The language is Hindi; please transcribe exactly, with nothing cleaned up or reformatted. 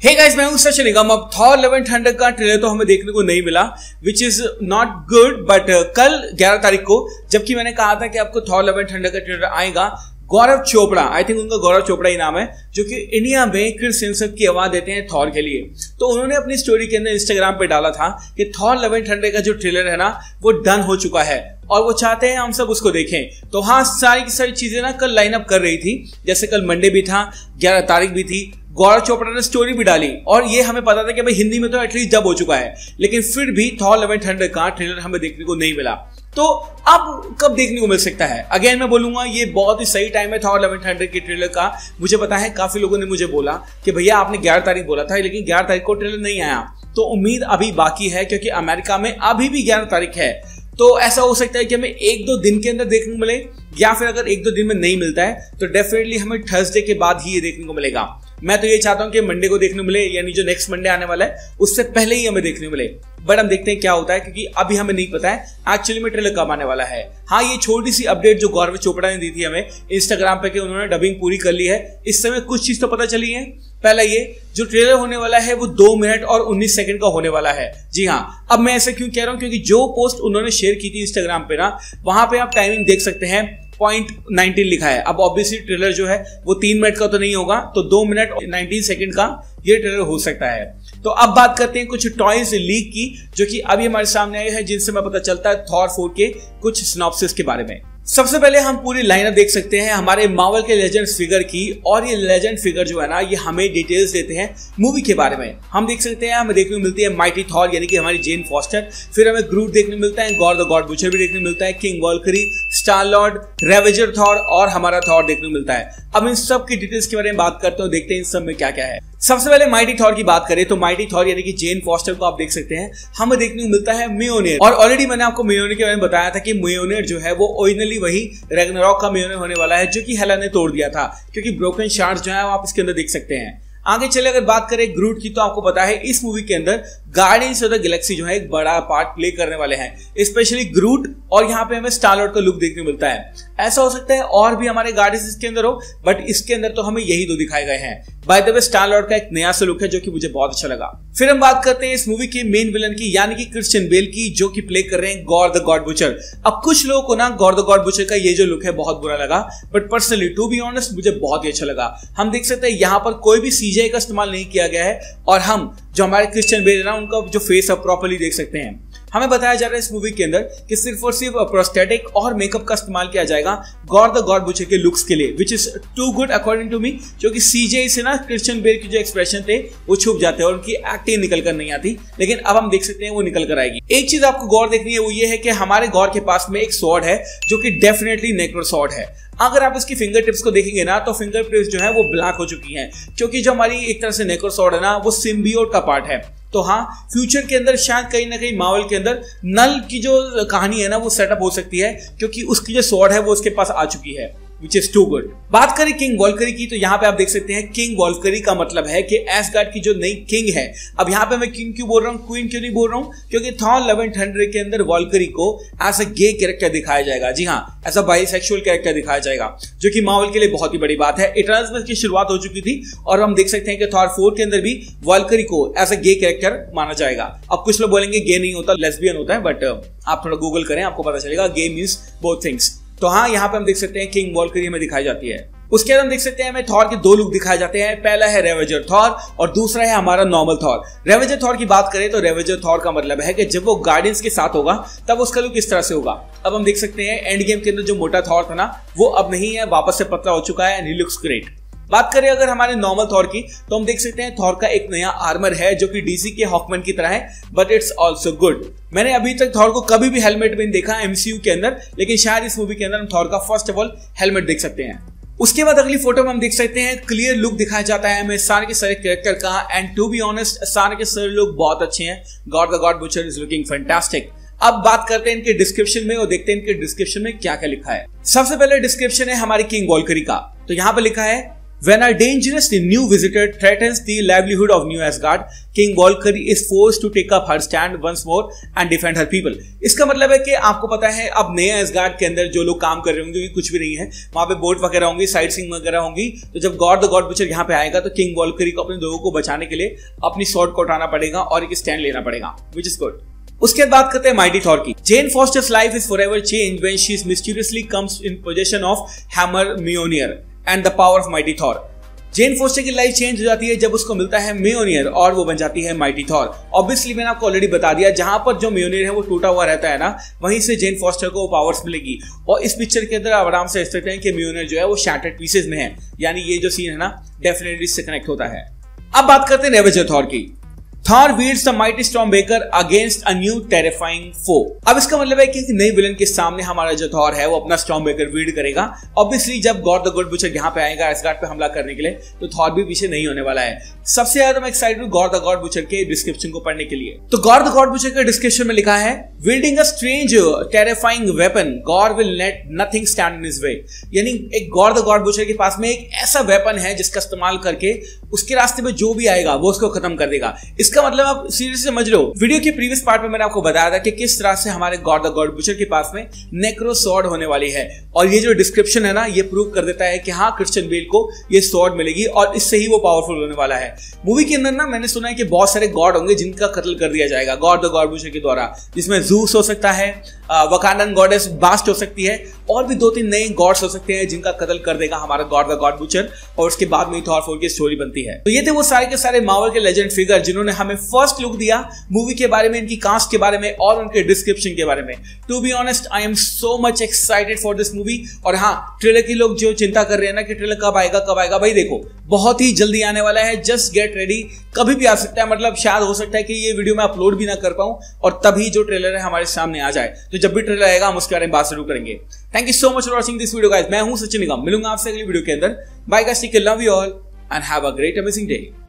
हे गाइस, मैं हूं सचिन निगम। अब थॉर लव एंड थंडर का ट्रेलर तो हमें देखने को नहीं मिला, which is not good. But कल ग्यारह तारीख को जबकि मैंने कहा था कि आपको थॉर लव एंड थंडर का ट्रेलर आएगा, गौरव चोपड़ा, आई थिंक उनका गौरव चोपड़ा ही नाम है, जो कि इंडिया में क्रिस हेम्सवर्थ की आवाज देते हैं थॉर के लिए। तो उन्होंने अपनी स्टोरी के अंदर इंस्टाग्राम पे डाला था कि थॉर लव एंड थंडर का जो ट्रेलर है ना वो डन हो चुका है और वो चाहते हैं हम सब उसको देखें। तो हाँ, सारी की सारी चीजें ना कल लाइन अप कर रही थी, जैसे कल मंडे भी था, ग्यारह तारीख भी थी, गौरव चोपड़ा ने स्टोरी भी डाली और ये हमें पता था कि भाई हिंदी में तो एटलीस्ट डब हो चुका है, लेकिन फिर भी थॉर लव एंड थंडर का ट्रेलर हमें देखने को नहीं मिला। तो अब कब देखने को मिल सकता है? अगेन मैं बोलूंगा ये बहुत ही सही टाइम है थॉर लव एंड थंडर के ट्रेलर का। मुझे पता है काफी लोगों ने मुझे बोला कि भैया आपने ग्यारह तारीख बोला था, लेकिन ग्यारह तारीख को ट्रेलर नहीं आया। तो उम्मीद अभी बाकी है, क्योंकि अमेरिका में अभी भी ग्यारह तारीख है। तो ऐसा हो सकता है कि हमें एक दो दिन के अंदर देखने को मिले, या फिर अगर एक दो दिन में नहीं मिलता है तो डेफिनेटली हमें थर्सडे के बाद ही ये देखने को मिलेगा। मैं तो ये चाहता हूं कि मंडे को देखने को मिले, यानी जो नेक्स्ट मंडे आने वाला है उससे पहले ही हमें देखने को मिले। बट हम देखते हैं क्या होता है, क्योंकि अभी हमें नहीं पता है एक्चुअली में ट्रेलर कब आने वाला है। हाँ, ये छोटी सी अपडेट जो गौरव चोपड़ा ने दी थी हमें इंस्टाग्राम पे कि उन्होंने डबिंग पूरी कर ली है, इस समय कुछ चीज तो पता चली है। पहला ये जो ट्रेलर होने वाला है वो दो मिनट और उन्नीस सेकंड का होने वाला है। जी हाँ, अब मैं ऐसे क्यों कह रहा हूं, क्योंकि जो पोस्ट उन्होंने शेयर की थी इंस्टाग्राम पे ना, वहां पे आप टाइमिंग देख सकते हैं, पॉइंट नाइनटीन लिखा है। अब ऑब्वियसली ट्रेलर जो है वो तीन मिनट का तो नहीं होगा, तो दो मिनट नाइनटीन सेकंड का ये ट्रेलर हो सकता है। तो अब बात करते हैं कुछ टॉयज लीक की, जो कि अभी हमारे सामने आए हैं, जिनसे हमें पता चलता है थॉर फोर के कुछ सिनॉप्सिस के बारे में। सबसे पहले हम पूरी लाइनअप देख सकते हैं हमारे मार्वल के लेजेंड फिगर की, और ये लेजेंड फिगर जो है ना ये हमें डिटेल्स देते हैं मूवी के बारे में। हम देख सकते हैं, हमें देखने को मिलती है माइटी थॉर यानी कि हमारी जेन फॉस्टर, फिर हमें ग्रूट देखने को मिलता है, गॉड द गॉड बुचर भी देखने को मिलता है, King Valkyrie, Star Lord, Ravager Thor और हमारा थॉर देखने को मिलता है। अब इन सब की डिटेल्स के बारे में बात करते हैं, देखते हैं इन सब में क्या क्या है। सबसे पहले माइटी थॉर की बात करें तो माइटी थॉर यानी कि जेन फॉस्टर को आप देख सकते हैं, हमें देखने को मिलता है म्योनेर। और ऑलरेडी मैंने आपको म्योनेर के बारे में बताया था कि म्योनेर जो है वो ओरिजिनली वही रैग्नारॉक का म्योनेर होने वाला है, जो कि हेला ने तोड़ दिया था, क्योंकि ब्रोकन शार्ड्स जो है आप इसके अंदर देख सकते हैं। आगे चले अगर बात करें ग्रूट की, तो आपको पता है इस मूवी के अंदर गार्डियंस ऑफ द गैलेक्सी जो है एक बड़ा पार्ट प्ले करने वाले हैं, स्पेशली ग्रूट, और यहाँ पे हमें स्टार लॉर्ड का लुक देखने को मिलता है। ऐसा हो सकता है और भी हमारे गार्डियंस इसके अंदर हो, बट इसके अंदर तो हमें यही दो दिखाए गए हैं। By the way Star Lord का एक नया सा लुक है जो कि मुझे बहुत अच्छा लगा। फिर हम बात करते हैं इस मूवी के मेन विलन की, यानी कि क्रिश्चियन बेल की, जो कि प्ले कर रहे हैं गॉड द गॉड बुचर। अब कुछ लोगों को ना गॉड द गॉड बुचर का ये जो लुक है बहुत बुरा लगा, but personally to be honest मुझे बहुत ही अच्छा लगा। हम देख सकते हैं यहाँ पर कोई भी सीजीआई का इस्तेमाल नहीं किया गया है, और हम जो हमारे क्रिश्चियन बेल है ना उनका जो फेस अब प्रॉपर्ली देख सकते हैं। हमें बताया जा रहा है इस मूवी के अंदर कि सिर्फ और सिर्फ प्रोस्थेटिक और मेकअप का इस्तेमाल किया जाएगा गॉड द गॉड बुचर के लुक्स के लिए, which is too good according to me, क्योंकि सीजीआई से ना क्रिश्चियन बेल के जो एक्सप्रेशन थे वो छुप जाते हैं और उनकी एक्टिंग निकल कर नहीं आती, लेकिन अब हम देख सकते हैं वो निकल कर आएगी। एक चीज आपको गौर देखनी है, वो ये है कि हमारे गौर के पास में एक स्वॉर्ड है जो कि डेफिनेटली नेक्रो स्वॉर्ड है। अगर आप इसकी फिंगर टिप्स को देखेंगे ना तो फिंगर टिप्स जो है वो ब्लैक हो चुकी हैं, क्योंकि जो हमारी एक तरह से नेक्रो स्वॉर्ड है ना वो सिम्बियोट का पार्ट है। तो हाँ, फ्यूचर के अंदर शायद कहीं ना कहीं मार्वल के अंदर नल की जो कहानी है ना वो सेटअप हो सकती है, क्योंकि उसकी जो स्वॉर्ड है वो उसके पास आ चुकी है, which is too good। बात करें किंग वॉल्करी की, तो यहाँ पे आप देख सकते हैं किंग वॉल्करी का मतलब है कि एसगार्ड की जो नई किंग है। अब यहाँ पे मैं किंग क्यों बोल रहा हूँ, क्वीन क्यों नहीं बोल रहा हूँ, क्योंकि थॉर लव एंड थंडर के अंदर वॉल्करी को एज अ गे कैरेक्टर दिखाया जाएगा। जी हाँ, एज अ बाइसेक्सुअल कैरेक्टर दिखाया जाएगा, जो कि मार्वल के लिए बहुत ही बड़ी बात है। इटर्नल्स में इसकी शुरुआत हो चुकी थी, और हम देख सकते हैं कि थॉर फोर के अंदर भी वॉल्करी को एज अ गे कैरेक्टर माना जाएगा। अब कुछ लोग बोलेंगे गे नहीं होता, लेस्बियन होता है, बट आप थोड़ा गूगल करें आपको पता चलेगा गे मीन्स बोथ थिंग्स। तो हाँ, यहाँ पे हम देख सकते हैं किंग वॉल्करी हमें दिखाई जाती है। उसके बाद हम देख सकते हैं हमें थॉर के दो लुक दिखाए जाते हैं, पहला है रेवेजर थॉर और दूसरा है हमारा नॉर्मल थॉर। रेवेजर थॉर की बात करें तो रेवेजर थॉर का मतलब है कि जब वो गार्डियंस के साथ होगा तब उसका लुक इस तरह से होगा। अब हम देख सकते हैं एंड गेम के अंदर जो मोटा थॉर था ना वो अब नहीं है, वापस से पतला हो चुका है एंड ही लुक्स ग्रेट। बात करें अगर हमारे नॉर्मल थॉर की, तो हम देख सकते हैं थॉर का एक नया आर्मर है जो कि डीसी के हॉकमैन की तरह है, बट इट्स आल्सो गुड। मैंने अभी तक थॉर को कभी भी हेलमेट में देखा एमसीयू के अंदर, लेकिन शायद इस मूवी के अंदर हम थॉर का फर्स्ट ऑफ ऑल हेलमेट देख सकते हैं। उसके बाद अगली फोटो में हम देख सकते हैं क्लियर लुक दिखाया जाता है हमें सारे के सारे कैरेक्टर का, एंड टू बी ऑनेस्ट सारे के सारे लुक बहुत अच्छे हैं। God the God Butcher is looking fantastic. अब बात करते हैं इनके डिस्क्रिप्शन में और देखते हैं इनके डिस्क्रिप्शन में क्या क्या लिखा है। सबसे पहले डिस्क्रिप्शन है हमारी किंग वॉल्करी का, तो यहाँ पे लिखा है When a dangerous new visitor threatens the livelihood of New Asgard, King Valkyrie is forced to take up her stand once more and defend her people. इसका मतलब है कि आपको पता है अब नए एसगार्ड के अंदर जो लोग काम कर रहे होंगे कुछ भी नहीं है, वहां पे बोट वगैरह होंगी, साइट सीइंग वगैरह होंगी, तो जब गॉड द गॉड बुचर यहाँ पे आएगा तो किंग वॉल्करी को अपने लोगों को बचाने के लिए अपनी स्वॉर्ड को उठाना पड़ेगा और एक स्टैंड लेना पड़ेगा, विच इज गुड। उसके बाद बात करते हैं माइटी थॉर की। Jane Foster's life is forever changed when she mysteriously comes in position of hammer म्योनियर and the power of mighty Thor. Jane Foster की लाइफ चेंज हो जाती है जब उसको मिलता है म्योनियर और वो बन जाती है माइटी थॉर। ऑब्वियसली मैंने आपको ऑलरेडी बता दिया, जहां पर जो म्योनियर है वो टूटा हुआ रहता है ना, वहीं से जेन फोस्टर को पावर्स मिलेगी। और इस पिक्चर के अंदर आप आराम से देख सकते हैं कि म्योनियर जो है वो शैटर्ड पीसेज में है, यानी ये जो सीन है ना डेफिनेटली इससे कनेक्ट होता है। अब बात करते हैं रेवेंजर थॉर की। Thor wields the mighty Stormbreaker against a new terrifying foe। अब इसका मतलब है कि नई विलन के सामने हमारा जो थॉर है वो अपना Stormbreaker wield करेगा। ऑब्वियसली जब गॉड द गॉड बुचर यहाँ पे आएगा एसगार्ड पे हमला करने के लिए, तो थॉर भी पीछे नहीं होने वाला है। सबसे ज्यादा मैं एक्साइटेड हूँ गॉड द गॉड बुचर के डिस्क्रिप्शन को पढ़ने के लिए। तो गॉड द गॉड बुचर के डिस्क्रिप्शन में लिखा है, wielding a strange terrifying weapon, God will let nothing stand in his way। यानी एक गॉड द गॉड बुचर के पास में एक ऐसा वेपन है जिसका इस्तेमाल करके उसके रास्ते में जो भी आएगा वो उसको खत्म कर देगा। इसका मतलब आप सीरियसली समझ लो, वीडियो के प्रीवियस पार्ट में मैंने आपको बताया था कि किस तरह से हमारे गॉड द गॉड बुचर के पास में नेक्रो स्वॉर्ड होने वाली है, और ये जो डिस्क्रिप्शन है ना ये प्रूव कर देता है कि हाँ क्रिश्चियन बेल को ये स्वॉर्ड मिलेगी और इससे ही वो पावरफुल होने वाला है। मूवी के अंदर ना मैंने सुना है कि बहुत सारे गॉड होंगे जिनका कत्ल कर दिया जाएगा गॉड द गॉड बुचर के द्वारा, जिसमें जूस हो सकता है, वकांडन गॉडेस बास्ट हो सकती है, और भी दो तीन नए गॉड्स हो सकते हैं जिनका कत्ल कर देगा हमारा गॉड द गॉड बुचर, और उसके बाद में थॉर फोर की स्टोरी बनती है। तो ये थे वो सारे के सारे मार्वल के लेजेंड फिगर जिन्होंने हमें फर्स्ट लुक दिया मूवी के बारे में, इनकी कास्ट के बारे में और उनके डिस्क्रिप्शन के बारे में। To be honest I am so much excited for this movie. और हाँ, ट्रेलर की लोग जो चिंता कर रहे हैं ना कि ट्रेलर कब आएगा कब आएगा, भाई देखो बहुत ही जल्दी आने वाला है, जस्ट गेट रेडी, कभी भी आ सकता है। मतलब शायद हो सकता है कि ये वीडियो मैं अपलोड भी ना कर पाऊं और तभी जो ट्रेलर है हमारे सामने आ जाए। तो जब भी ट्रेलर आएगा हम उसके बारे में बात शुरू करेंगे। Thank you so much for watching this video guys. मैं हूं सचिन निगम, मिलूंगा आपसे अगली वीडियो के अंदर। Bye guys, take care, love you all and have a great amazing day.